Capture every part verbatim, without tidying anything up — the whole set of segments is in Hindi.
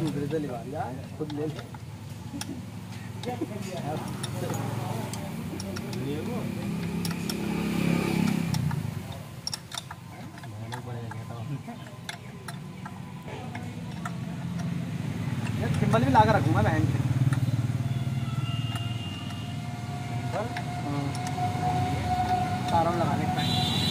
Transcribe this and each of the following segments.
दूसरे से लिवा दिया खुद ले ले। सिंबल भी लाकर रखूंगा बहन के। तारों लगाने का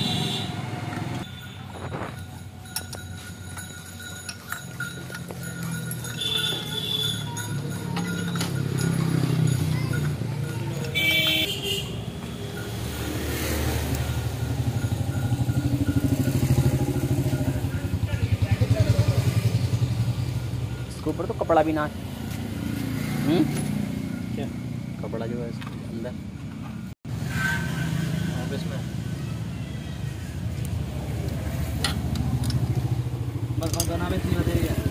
इसके ऊपर तो कपड़ा भी ना हम्म क्या कपड़ा जो है इसके अंदर ऑफिस में बस बस बना में इतनी बतेगी है।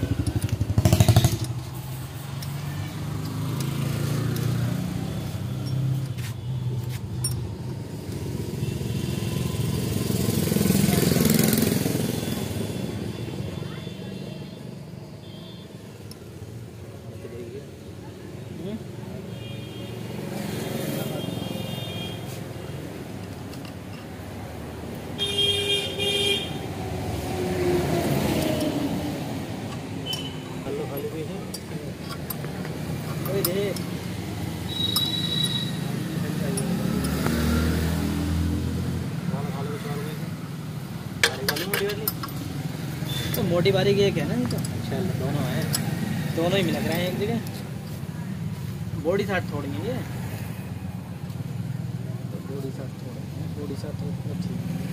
तो मोटी बारीक एक है ना, ये तो चल दोनों है, दोनों ही मिल रहे हैं एक जगह। बॉडी साइड थोड़ी है ये, बॉडी साइड थोड़ी है, बॉडी साइड थोड़ी अच्छी है।